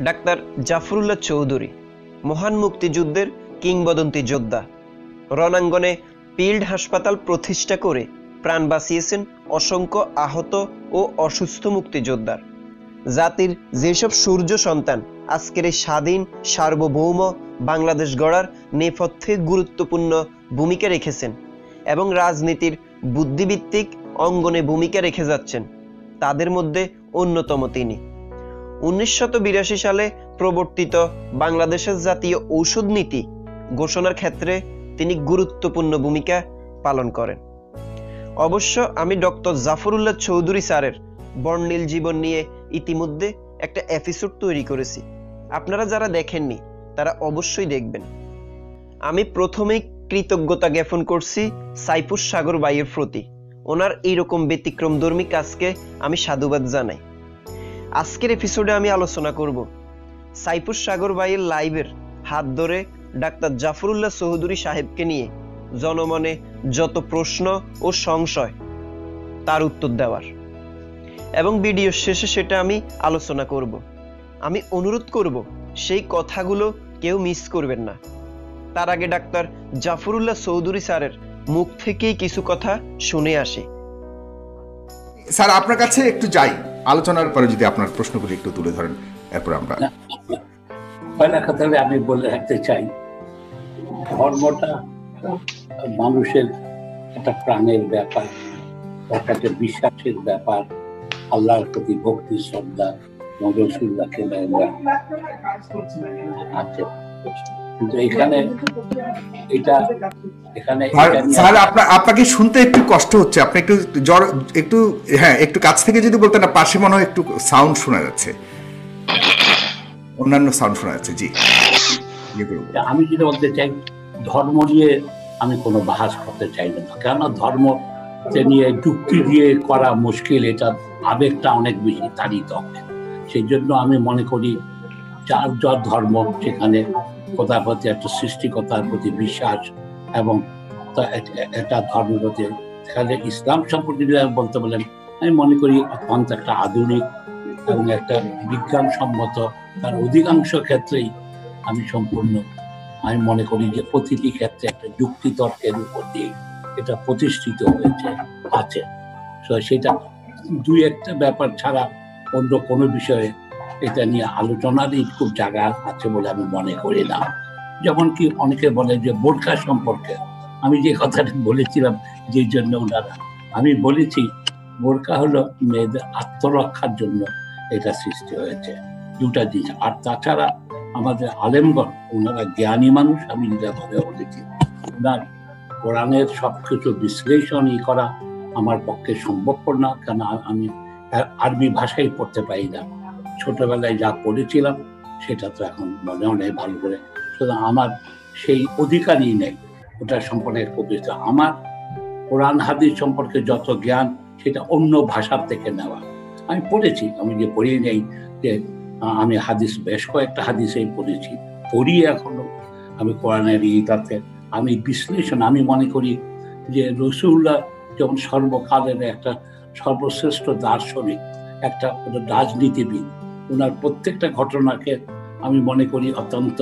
Doctor Zafrullah Chowdhury মহান মুক্তিযুদ্ধের কিংবদন্তি যোদ্ধা। রণাঙ্গনে ফিল্ড হাসপাতাল প্রতিষ্ঠা করে প্রাণ বাঁচিয়েছেন অসংখ্য আহত ও অসুস্থ মুক্তিযোদ্ধার। জাতির যেসব সূর্য সন্তান আজকের এই স্বাধীন সার্বভৌম বাংলাদেশ গড়ার নেপথ্যে গুরুত্বপূর্ণ ভূমিকা রেখেছেন এবং রাজনীতির বুদ্ধিভিত্তিক অঙ্গনে ভূমিকা রেখে যাচ্ছেন, তাদের মধ্যে অন্যতম তিনি। 1982 সালে প্রবর্তিত বাংলাদেশের জাতীয় ঔষধ নীতি ঘোষণার ক্ষেত্রে তিনি গুরুত্বপূর্ণ ভূমিকা পালন করেন। অবশ্য আমি ডক্টর জাফরুল্লাহ চৌধুরী স্যারের বর্ণিল জীবন নিয়ে ইতিমধ্যে একটা এপিসোড তৈরি করেছি, আপনারা যারা দেখেননি তারা অবশ্যই দেখবেন। আমি প্রথমেই কৃতজ্ঞতা জ্ঞাপন করছি সাইফুস সাগর ভাইয়ের প্রতি। ওনার এইরকম ব্যতিক্রমধর্মী কাজকে আমি সাধুবাদ জানাই। আজকের এপিসোডে আমি আলোচনা করব সাইফুস সাগর ভাইয়ের লাইভের হাত ধরে ডাক্তার জাফরুল্লাহ চৌধুরী সাহেবকে নিয়ে জনমনে যত প্রশ্ন ও সংশয় তার উত্তর দেওয়ার, এবং ভিডিও শেষে সেটা আমি আলোচনা করব। আমি অনুরোধ করব সেই কথাগুলো কেউ মিস করবেন না। তার আগে ডাক্তার জাফরুল্লাহ চৌধুরী স্যারের মুখ থেকেই কিছু কথা শুনে আসি। স্যার, আপনার কাছে একটু যাই, আলোচনার পরে যদি আপনার প্রশ্নগুলি একটু তুলে ধরেন, এরপর আমরা পয়লা কথা আমি বলে রাখতে চাই, ধর্মটা মানুষের একটা প্রাণের ব্যাপার, একটা বিশ্বাসের ব্যাপার, আল্লাহর প্রতি ভক্তি শ্রদ্ধা রসুল্লাহকে আছে। কিন্তু এখানে স্যার আপনাকে শুনতে একটু কষ্ট হচ্ছে, আপনি একটু একটু কাছ থেকে যদি বলতেন না, পাশে মনে হয় একটু সাউন্ড শোনা যাচ্ছে, অন্যান্য সাউন্ড শোনা যাচ্ছে। জি, আমি যেটা বলতে চাই, ধর্ম নিয়ে আমি কোনো বাহাস করতে চাই না, কেন ধর্ম নিয়ে যুক্তি দিয়ে করা মুশকিল, এটা আবেগটা অনেক বেশি তাড়িত হবে। সেই জন্য আমি মনে করি যার যার ধর্ম, সেখানে কোথার প্রতি একটা সৃষ্টিকতার প্রতি বিশ্বাস এবং একটা ধর্মের প্রতি, সেখানে ইসলাম সম্পর্কে যদি বলতে বলেন, আমি মনে করি অত্যন্ত একটা আধুনিক এবং একটা বিজ্ঞানসম্মত, তার অধিকাংশ ক্ষেত্রেই আমি মনে করি যে প্রতিটি ক্ষেত্রে একটা যুক্তিতর্কের উপর দিয়ে এটা প্রতিষ্ঠিত হয়েছে আছে। সেটা দুই একটা ব্যাপার ছাড়া অন্য কোনো বিষয়ে এটা নিয়ে আলোচনারই খুব জায়গা আছে বলে আমি মনে করি না। যেমন কি অনেকে বলে যে বোরকা সম্পর্কে আমি যে কথাটা বলেছিলাম, যে জন্য ওনারা, আমি বলেছি বোরকা হলো মেয়েদের আত্মরক্ষার জন্য এটা সৃষ্টি হয়েছে, দুটা জিনিস। আর তাছাড়া আমাদের আলেমগণ, ওনারা জ্ঞানী মানুষ, আমি যেটা ভাবে বলেছি, ওনার কোরআনের সবকিছু বিশ্লেষণই করা আমার পক্ষে সম্ভবপর না, কেন আমি আরবি ভাষাই পড়তে পারি না। ছোটবেলায় যা পড়েছিলাম সেটা তো এখন মনে নেই ভালো করে, সুতরাং আমার সেই অধিকারই নেই ওটা সম্পর্কে কবিতা। আমার কোরআন হাদিস সম্পর্কে যত জ্ঞান, সেটা অন্য ভাষার থেকে নেওয়া। আমি পড়েছি, আমি যে পড়ি নেই যে আমি হাদিস বেশ কয়েকটা হাদিসেই পড়ি এখনো। আমি কোরআনের ইতাতে আমি বিশ্লেষণ, আমি মনে করি যে রসুল্লাহ যেমন সর্বকালের একটা সর্বশ্রেষ্ঠ দার্শনিক, একটা রাজনীতিবিদ, ওনার প্রত্যেকটা ঘটনাকে আমি মনে করি অত্যন্ত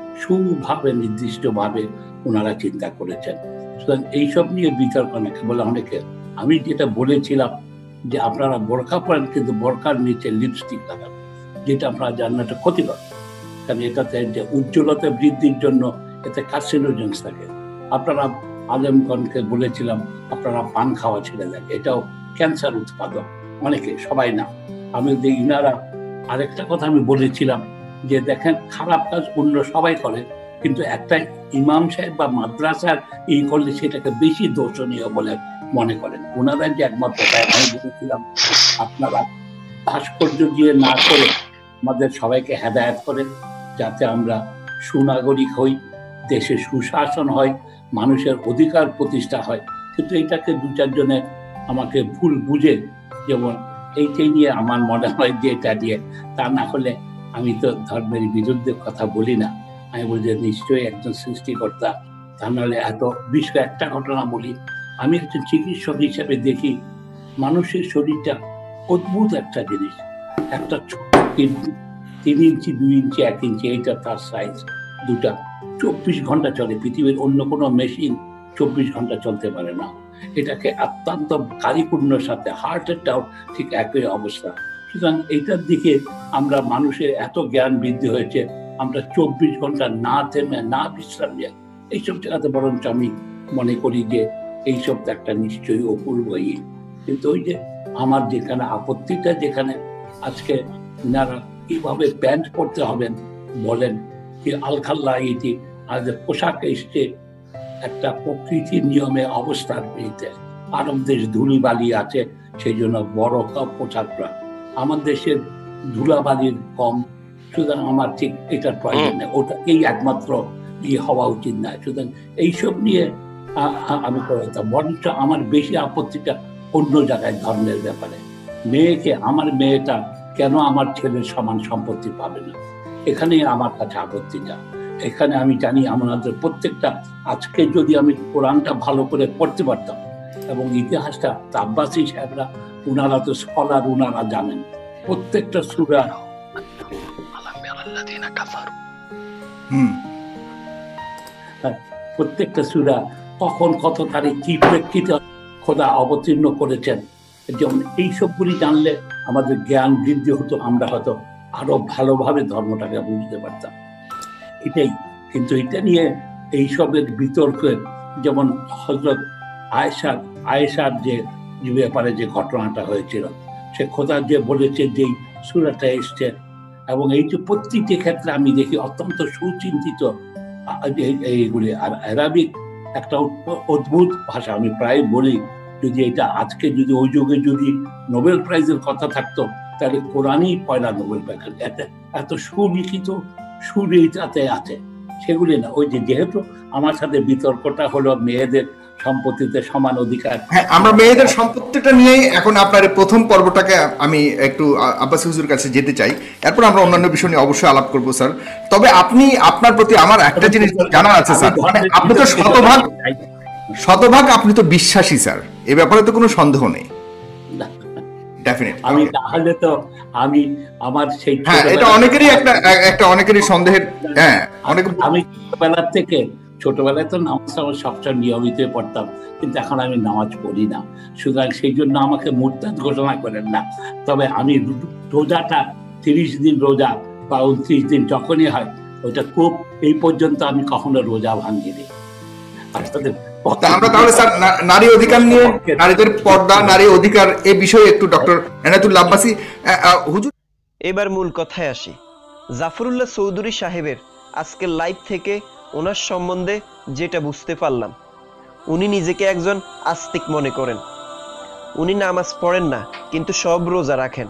সুভাবে নির্দিষ্টভাবে ওনারা চিন্তা করেছেন। সুতরাং এইসব নিয়ে বিতর্ক নাকি বলে অনেকে, আমি যেটা বলেছিলাম যে আপনারা বোরকা পরেন কিন্তু বোরকার নিচে লিপস্টিক লাগান, যেটা আপনারা জানেন এটা ক্ষতিকর, কারণ এটাতে যে উজ্জ্বলতা বৃদ্ধির জন্য এতে কার্সিনোজেন্স থাকে। আপনারা আলেমগণকে বলেছিলাম আপনারা পান খাওয়া ছেড়ে দেন, এটাও ক্যান্সার উৎপাদক, অনেকে, সবাই না। আমি ইনারা আরেকটা কথা আমি বলেছিলাম যে দেখেন, খারাপ কাজ অন্য সবাই করে, কিন্তু একটা ইমাম সাহেব বা মাদ্রাসার এই করলে সেটাকে বেশি দোষণীয় বলে মনে করেন। ওনারা যে একমাত্র, আমি বলেছিলাম আপনারা ভাস্কর্য দিয়ে না করে আমাদের সবাইকে হেদায়েত করেন, যাতে আমরা সুনাগরিক হই, দেশে সুশাসন হয়, মানুষের অধিকার প্রতিষ্ঠা হয়। কিন্তু এটাকে দু চারজনে আমাকে ভুল বুঝে, যেমন এইটাই নিয়ে আমার মনে হয় যে এটা দিয়ে, তা না হলে আমি তো ধর্মের বিরুদ্ধে কথা বলি না। আমি বলি যে নিশ্চয়ই একজন সৃষ্টিকর্তা, তা নাহলে এত বিষয়। একটা ঘটনা বলি, আমি একজন চিকিৎসক হিসেবে দেখি মানুষের শরীরটা অদ্ভুত একটা জিনিস। একটা ছোট কিডনি 3 ইঞ্চি 2 ইঞ্চি 1 ইঞ্চি, এইটা তার সাইজ। দুটা 24 ঘন্টা চলে। পৃথিবীর অন্য কোনো মেশিন 24 ঘন্টা চলতে পারে না। এটাকে অত্যন্ত কারিপূর্ণের সাথে, হার্টেরটাও ঠিক একই অবস্থা। সুতরাং এইটার দিকে আমরা, মানুষের এত জ্ঞান বৃদ্ধি হয়েছে, আমরা 24 ঘন্টা না থেমে, না বিশ্রাম নিয়ে এইসব জায়গাতে বরঞ্চ আমি মনে করি যে এইসব তো একটা নিশ্চয়ই অপূর্ব ইয়ে। কিন্তু ওই যে আমার যেখানে আপত্তিটা, যেখানে আজকে ওনারা কিভাবে প্যান্ট পরতে হবেন বলেন, কি আলখাল্লা ইতি, আর পোশাক এসছে একটা প্রকৃতির নিয়মে অবস্থার বিরুদ্ধে। আরব দেশ ধুলিবালি আছে, সেই জন্য বড় পোশাকরা। আমার দেশের ধুলাবালির কম, সুতরাং আমার ঠিক এটার প্রয়োজন নেই, ওটাকেই একমাত্র ইয়ে হওয়া উচিত নয়। সুতরাং এইসব নিয়ে আমি করতাম। বরঞ্চ আমার বেশি আপত্তিটা অন্য জায়গায়, ধর্মের ব্যাপারে। মেয়েকে, আমার মেয়েটা কেন আমার ছেলের সমান সম্পত্তি পাবে না, এখানেই আমার কাছে আপত্তিটা। এখানে আমি জানি আমাদের প্রত্যেকটা, আজকে যদি আমি কোরআনটা ভালো করে পড়তে পারতাম এবং ইতিহাসটা, আব্বাসী সাহেবরা, উনারা তো স্কলার, উনারা জানেন প্রত্যেকটা সূরা, প্রত্যেকটা সূরা কখন, কত তারিখ, কি প্রেক্ষিতে খোদা অবতীর্ণ করেছেন। যেমন এইসবগুলি জানলে আমাদের জ্ঞান বৃদ্ধি হতো, আমরা হয়তো আরো ভালোভাবে ধর্মটাকে বুঝতে পারতাম। এটাই। কিন্তু এটা নিয়ে এইসবের বিতর্কে, যেমন হযরত আয়েশার যে ব্যাপারে যে ঘটনাটা হয়েছিল, সে খোদা যে বলেছে যেই সূরাটা এসছে, এবং এই যে প্রত্যেকটি ক্ষেত্রে আমি দেখি অত্যন্ত সুচিন্তিত এইগুলি। আর আরবিক একটা অদ্ভুত ভাষা। আমি প্রায় বলি, যদি এটা আজকে, যদি ওই যুগে যদি নোবেল প্রাইজের কথা থাকতো, তাহলে কোরআনই পয়লা নোবেল প্রাইজ। এত সুলিখিত সুর এইটাতে আছে, সেগুলি না। ওই যে, যেহেতু আমার সাথে বিতর্কটা হলো মেয়েদের সম্পত্তিতে সমান অধিকার, হ্যাঁ, আমরা মেয়েদের সম্পত্তিটা নিয়ে এখন আপনার প্রথম পর্বটাকে আমি একটু আব্বাসী হুজুর কাছে যেতে চাই, এরপর আমরা অন্যান্য বিষয় নিয়ে অবশ্যই আলাপ করবো স্যার। তবে আপনার প্রতি আমার একটা জিনিস জানা আছে স্যার, আপনি তো শতভাগ আপনি তো বিশ্বাসী স্যার, এ ব্যাপারে তো কোনো সন্দেহ নেই। আমি তাহলে তো আমি আমার সেই, হ্যাঁ, এটা অনেকেরই একটা অনেকেরই সন্দেহের। হ্যাঁ, অনেক। আমি ছোটবেলায় তো নামাজ সবসময় নিয়মিত পড়তাম, কিন্তু এখন আমি নামাজ পড়ি না। সুতরাং সেই জন্য আমাকে মুরতাদ ঘোষণা করেন না। তবে আমি রোজাটা 30 দিন রোজা বা 29 দিন যখনই হয়, ওটা খুব, এই পর্যন্ত আমি কখনো রোজা ভাঙিনি। আমরা তাহলে স্যার নারী অধিকার নিয়ে, নারীদের পর্দা, নারী অধিকার, এই বিষয়ে একটু ডক্টর এনায়েতুল্লাহ আব্বাসী হুজুর। এবার মূল কথায় আসি। জাফরুল্লাহ চৌধুরী সাহেবের আজকের লাইভ থেকে ওনার সম্বন্ধে যেটা বুঝতে পারলাম, উনি নিজেকে একজন আস্তিক মনে করেন। উনি নামাজ পড়েন না, কিন্তু সব রোজা রাখেন।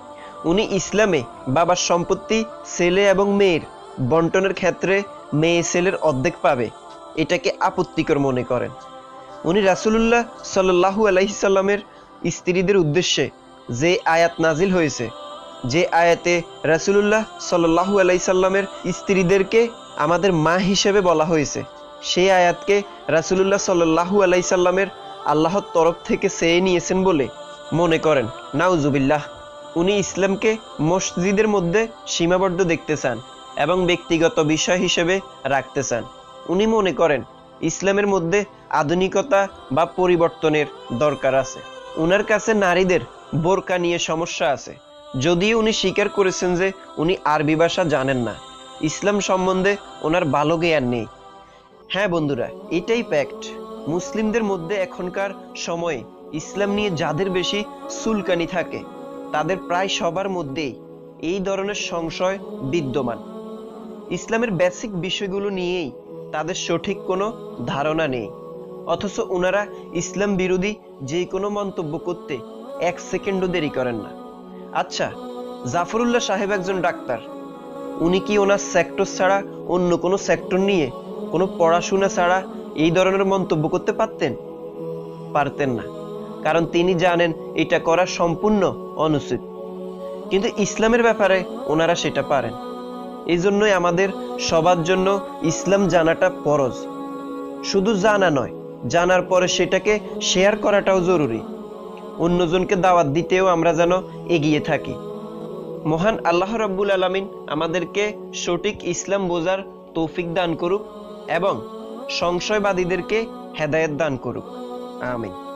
উনি ইসলামে বাবার সম্পত্তি ছেলে এবং মেয়ের বন্টনের ক্ষেত্রে মেয়ে ছেলের অর্ধেক পাবে, এটাকে আপত্তিকর মনে করেন। উনি রাসূলুল্লাহ সাল্লাল্লাহু আলাইহি সাল্লামের স্ত্রীদের উদ্দেশ্যে যে আয়াত নাজিল হয়েছে, যে আয়াতে রাসূলুল্লাহ সাল্লাল্লাহু আলাইহি সাল্লামের স্ত্রীদেরকে আমাদের মা হিসেবে বলা হয়েছে, সেই আয়াতকে রাসূলুল্লাহ সাল্লাল্লাহু আলাইহি সাল্লামের আল্লাহর তরফ থেকে চেয়ে নিয়েছেন বলে মনে করেন। নাউজুবিল্লাহ। উনি ইসলামকে মসজিদের মধ্যে সীমাবদ্ধ দেখতে চান এবং ব্যক্তিগত বিষয় হিসেবে রাখতে চান। উনি মনে করেন ইসলামের মধ্যে আধুনিকতা বা পরিবর্তনের দরকার আছে। উনার কাছে নারীদের বোরকা নিয়ে সমস্যা আছে, যদিও উনি স্বীকার করেছেন যে উনি আরবি ভাষা জানেন না, ইসলাম সম্বন্ধে ওনার ভালো জ্ঞান নেই। হ্যাঁ বন্ধুরা, এটাই ফ্যাক্ট। মুসলিমদের মধ্যে এখনকার সময়ে ইসলাম নিয়ে যাদের বেশি চুলকানি থাকে, তাদের প্রায় সবার মধ্যেই এই ধরনের সংশয় বিদ্যমান। ইসলামের বেসিক বিষয়গুলো নিয়েই তাদের সঠিক কোনো ধারণা নেই, অথচ ওনারা ইসলাম বিরোধী যে কোনো মন্তব্য করতে 1 সেকেন্ডও দেরি করেন না। আচ্ছা, জাফরুল্লাহ সাহেব একজন ডাক্তার, উনি কি ওনার সেক্টর ছাড়া অন্য কোনো সেক্টর নিয়ে কোনো পড়াশোনা ছাড়া এই ধরনের মন্তব্য করতে পারতেন? পারতেন না, কারণ তিনি জানেন এটা করা সম্পূর্ণ অনুচিত। কিন্তু ইসলামের ব্যাপারে ওনারা সেটা পারেন। এই জন্যই আমাদের সবার জন্য ইসলাম জানাটা ফরজ। শুধু জানা নয়, জানার পরে সেটাকে শেয়ার করাটাও জরুরি। অন্যজনকে দাওয়াত দিতেও আমরা যেন এগিয়ে থাকি। মহান আল্লাহ রাব্বুল আলামিন আমাদেরকে সঠিক ইসলাম বোঝার তৌফিক দান করুক এবং সংশয়বাদীদেরকে হেদায়েত দান করুক। আমিন।